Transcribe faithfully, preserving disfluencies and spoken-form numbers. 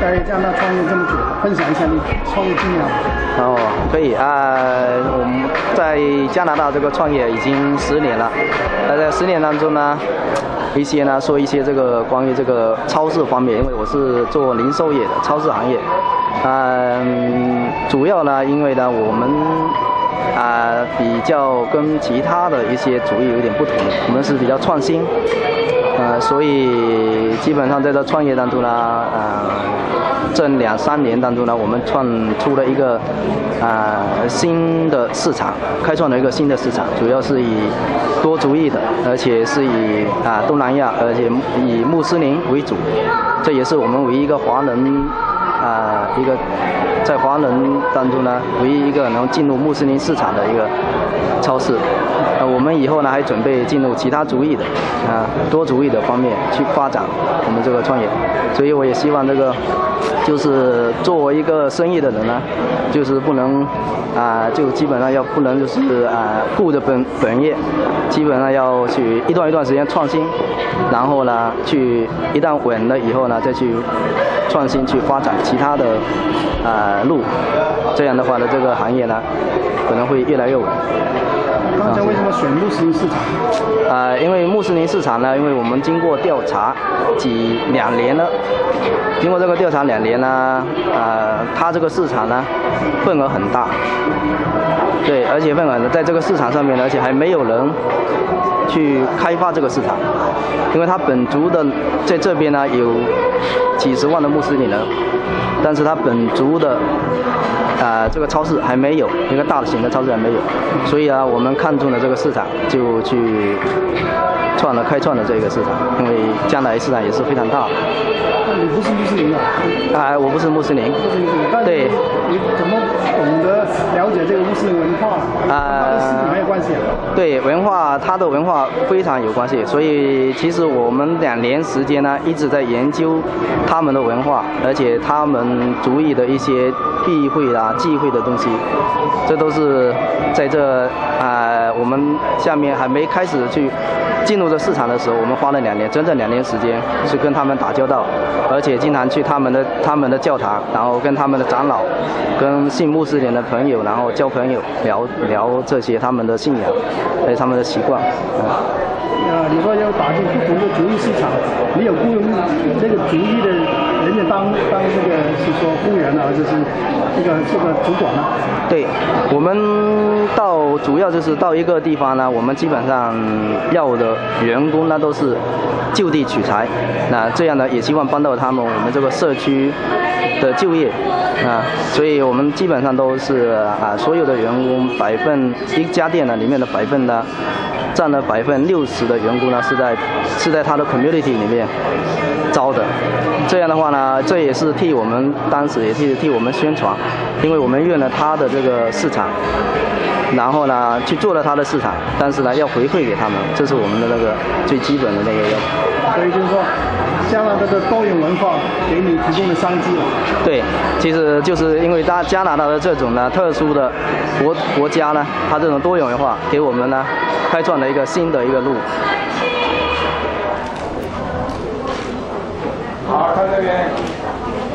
在加拿大创业这么久，分享一下你创业经验。 哦，可以啊、呃，我们在加拿大这个创业已经十年了。那在十年当中呢，一些呢说一些这个关于这个超市方面，因为我是做零售业的超市行业，嗯，主要呢因为呢我们啊、呃、比较跟其他的一些主业有点不同，我们是比较创新。呃，所以基本上在这创业当中呢，呃，这两三年当中呢，我们创出了一个啊、呃、新的市场，开创了一个新的市场，主要是以多族裔的，而且是以啊、呃、东南亚，而且以穆斯林为主，这也是我们唯一一个华人啊、呃、一个在华人当中呢，唯一一个能进入穆斯林市场的一个超市。呃，我们以后呢还准备进入其他族裔的啊、呃、多族裔的方面去发展我们这个创业，所以我也希望这个就是作为一个生意的人呢，就是不能啊、呃、就基本上要不能就是啊、呃、顾着本本业，基本上要去一段一段时间创新，然后呢去一旦稳了以后呢再去创新去发展其他的啊、呃、路，这样的话呢这个行业呢可能会越来越稳。 刚才为什么选穆斯林市场？ 啊、呃，因为穆斯林市场呢，因为我们经过调查几两年了，经过这个调查两年呢，呃，它这个市场呢份额很大，对，而且份额在这个市场上面呢，而且还没有人去开发这个市场，因为它本族的在这边呢有几十万的穆斯林人，但是它本族的啊、呃、这个超市还没有一个大型的超市还没有，所以啊我们看中了这个市场，就去创了开创了这个市场，因为将来市场也是非常大。 你不是穆斯林啊？ 啊、呃，我不是穆斯林。 不是穆斯林，但是对。 你怎么懂得了解这个穆斯林文化？啊，跟食品很有关系啊。 对，文化它的文化非常有关系，所以其实我们两年时间呢一直在研究他们的文化，而且他们族裔的一些避讳啦、忌讳的东西，这都是在这啊、呃、我们下面还没开始去进入这市场的时候，我们花了两年，整整两年时间去跟他们打交道，而且经常去他们的他们的教堂，然后跟他们的长老、跟信穆斯林的朋友，然后交朋友，聊聊这些他们的信仰，还有他们的习惯。嗯、 呃，你说要打进不同的族裔市场，你有雇佣这个族裔的人员当当这个是说服务员呢，还是是这个这个主管呢？ 对，我们到主要就是到一个地方呢，我们基本上要的员工呢都是就地取材，那这样呢也希望帮到他们我们这个社区的就业啊，所以我们基本上都是啊所有的员工百分一家店呢里面的百分呢占了百分六十的员工呢是在是在他的 community 里面招的，这样的话呢，这也是替我们当时也替替我们宣传，因为我们用了他的这个市场，然后呢去做了他的市场，但是呢要回馈给他们，这是我们的那个最基本的那个要求。 所以就是说，加拿大的多元文化给你提供的商机了。 对，其实就是因为大加拿大的这种呢特殊的国国家呢，它这种多元文化给我们呢开创了一个新的一个路。 好，看这边。